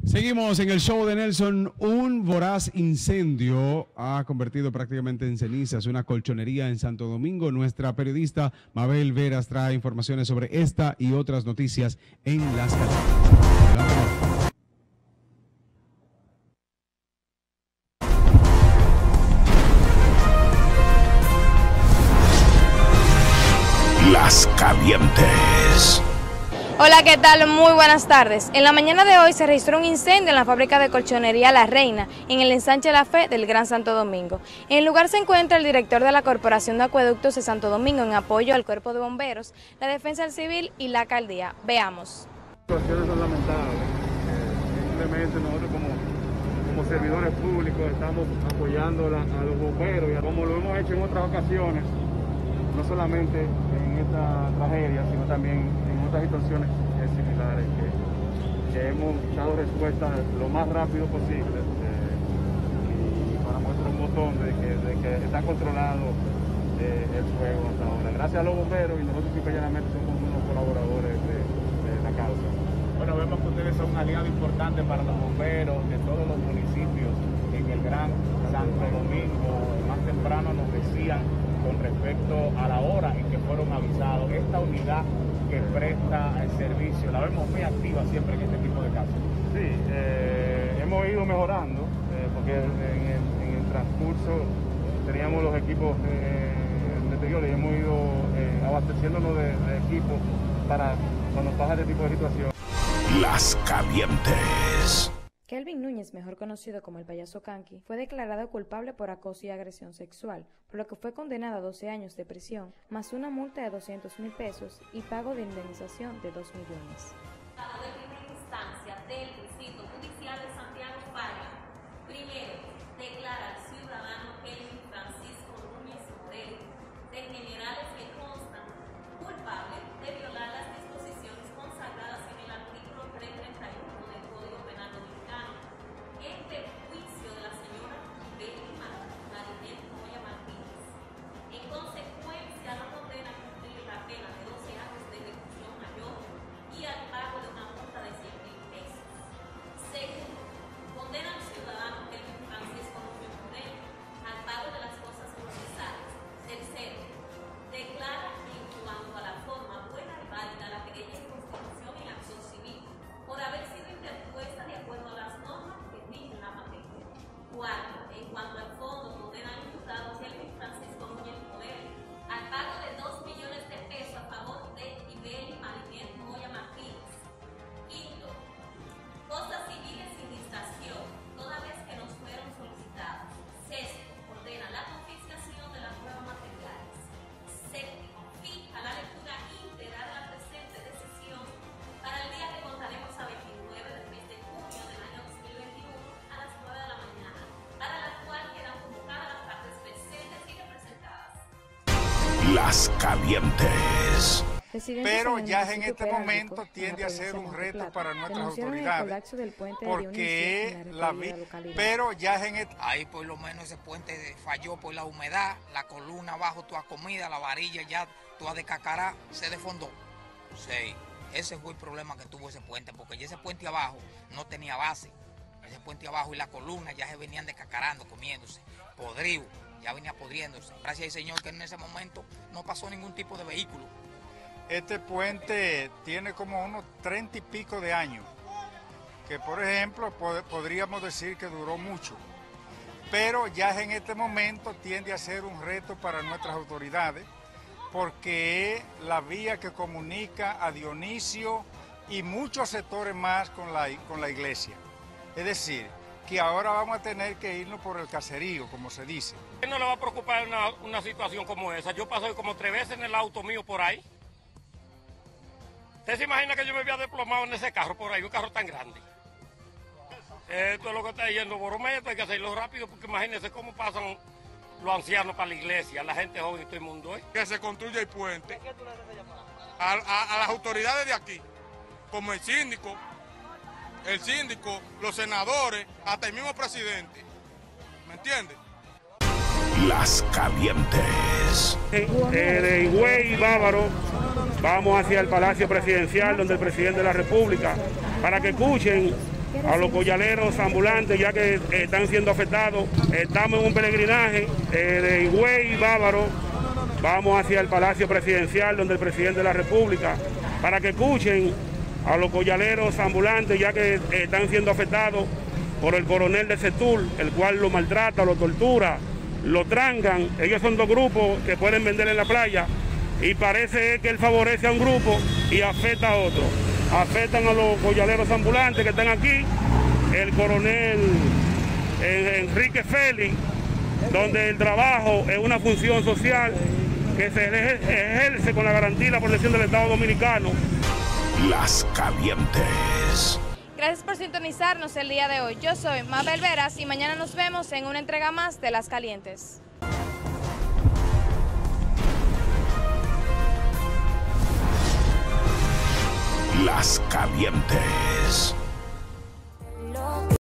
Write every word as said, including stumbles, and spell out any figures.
Seguimos en el show de Nelson. Un voraz incendio ha convertido prácticamente en cenizas una colchonería en Santo Domingo. Nuestra periodista Mabel Veras trae informaciones sobre esta y otras noticias en Las Calientes. Las Calientes. Hola, ¿qué tal? Muy buenas tardes. En la mañana de hoy se registró un incendio en la fábrica de colchonería La Reina, en el ensanche La Fe del Gran Santo Domingo. En el lugar se encuentra el director de la Corporación de Acueductos de Santo Domingo en apoyo al Cuerpo de Bomberos, la Defensa Civil y la Alcaldía. Veamos. Las situaciones son lamentables. Eh, simplemente nosotros como, como servidores públicos estamos apoyando la, a los bomberos, y como lo hemos hecho en otras ocasiones, no solamente en esta tragedia, sino también en otras situaciones similares que, que hemos dado respuesta lo más rápido posible, eh, y para muestra un botón de que, de que está controlado eh, el fuego hasta ahora. Gracias a los bomberos, y nosotros simplemente somos unos colaboradores de, de la causa. Bueno, vemos que ustedes son un aliado importante para los bomberos de todos los municipios en el Gran Santo Domingo. Más temprano nos decían con respecto a la hora en que fueron avisados. Esta unidad que presta el servicio, la vemos muy activa siempre en este tipo de casos. Sí, eh, hemos ido mejorando, eh, porque en el, en el transcurso teníamos los equipos eh, anteriores y hemos ido eh, abasteciéndonos de, de equipos para cuando pasa este tipo de situación. Las Calientes. Kelvin Núñez, mejor conocido como el payaso Kanki, fue declarado culpable por acoso y agresión sexual, por lo que fue condenado a doce años de prisión, más una multa de doscientos mil pesos y pago de indemnización de dos millones. De primera instancia del Distrito Judicial de Santiago Falla, primero, declara al ciudadano Kelvin Francisco Núñez Morel, de generales que constan culpable de violar las disposiciones consagradas en el artículo trescientos treinta y uno del Código Penal Dominicano, en perjuicio de la señora Betty Marinette Moya Martínez. En consecuencia, lo condena a cumplir la pena de doce años de ejecución mayor y al pago de una multa de cien mil pesos. Segundo, condena al ciudadano Kelvin Francisco Núñez Morel al pago de las cosas procesales. Tercero, declara en cuanto a la forma buena y válida la querella en constitución y acción civil por haber sido interpuesta de acuerdo a las normas que rigen la materia. Cuarto, en cuanto al fondo, condena al imputado Kelvin Francisco Núñez Morel al pago de dos millones de pesos a favor de Ibeli Marinette Moya Martínez. Quinto, cosas civiles sin distracción, toda vez que nos fueron solicitadas. Sexto, ordena la confiscación de las pruebas materiales. Séptimo, fija la lectura íntegra de la presente decisión para el día que contaremos a veintinueve del mes de junio del año dos mil veintiuno a las nueve de la mañana, para la cual quedan convocadas las partes presentes y representadas. Las Calientes. Pero ya en este momento tiende a ser un reto para nuestras autoridades, porque la vi pero ya en este... ahí por lo menos ese puente falló por la humedad, la columna abajo toda comida, la varilla ya toda de cacará, se desfondó. Sí, ese fue el problema que tuvo ese puente, porque ya ese puente abajo no tenía base, ese puente abajo y la columna ya se venían descacarando, comiéndose, podrido, ya venía podriéndose. Gracias al Señor que en ese momento no pasó ningún tipo de vehículo. Este puente tiene como unos treinta y pico de años, que por ejemplo pod podríamos decir que duró mucho, pero ya en este momento tiende a ser un reto para nuestras autoridades, porque es la vía que comunica a Dionisio y muchos sectores más con la, con la iglesia. Es decir, que ahora vamos a tener que irnos por el caserío, como se dice. No le va a preocupar una, una situación como esa. Yo pasé como tres veces en el auto mío por ahí. ¿Usted se imagina que yo me había desplomado en ese carro por ahí, un carro tan grande? Esto es lo que está diciendo Borrometo, hay que hacerlo rápido porque imagínense cómo pasan los ancianos para la iglesia, la gente joven y todo el mundo. ¿eh? Que se construya el puente a, a, a las autoridades de aquí, como el síndico, el síndico, los senadores, hasta el mismo presidente. ¿Me entiendes? Las Calientes. Eh, de Higüey y Bávaro vamos hacia el Palacio Presidencial, donde el presidente de la República, para que escuchen a los collaleros ambulantes, ya que eh, están siendo afectados. Estamos en un peregrinaje eh, de Higüey, Bávaro. Vamos hacia el Palacio Presidencial, donde el presidente de la República, para que escuchen a los collaleros ambulantes, ya que eh, están siendo afectados por el coronel de Setul, el cual lo maltrata, lo tortura, lo trancan. Ellos son dos grupos que pueden vender en la playa y parece que él favorece a un grupo y afecta a otro. Afectan a los collaleros ambulantes que están aquí, el coronel Enrique Félix, donde el trabajo es una función social que se ejerce con la garantía y la protección del Estado Dominicano. Las Calientes. Gracias por sintonizarnos el día de hoy. Yo soy Mabel Veras y mañana nos vemos en una entrega más de Las Calientes. Las Calientes.